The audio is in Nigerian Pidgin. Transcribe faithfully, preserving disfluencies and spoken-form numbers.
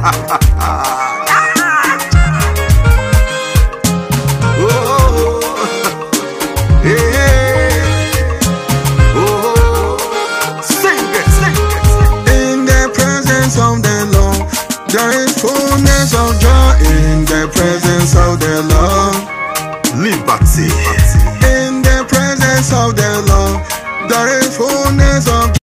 There is fullness of joy in the presence of the Lord. Liberty. In the presence of the Lord, there is fullness of